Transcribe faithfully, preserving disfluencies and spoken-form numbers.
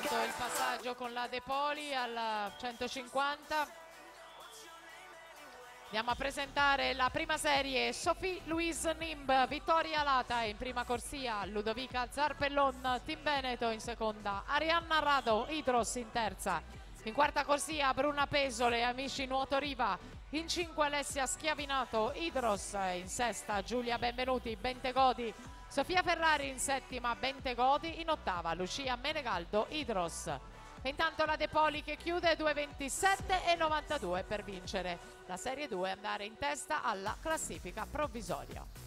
intanto il passaggio con la De Poli al centocinquanta. Andiamo a presentare la prima serie: Sophie Louise Nimb, Vittoria Lata in prima corsia, Ludovica Zarpellon, Team Veneto in seconda, Arianna Rado, Idros in terza. In quarta corsia Bruna Pesole, Amici Nuoto Riva, in cinque Alessia Schiavinato, Idros, in sesta Giulia Benvenuti, Bentegodi, Sofia Ferrari in settima, Bentegodi, in ottava Lucia Menegaldo, Idros. E intanto la De Poli che chiude due ventisette e novantadue per vincere la Serie due e andare in testa alla classifica provvisoria.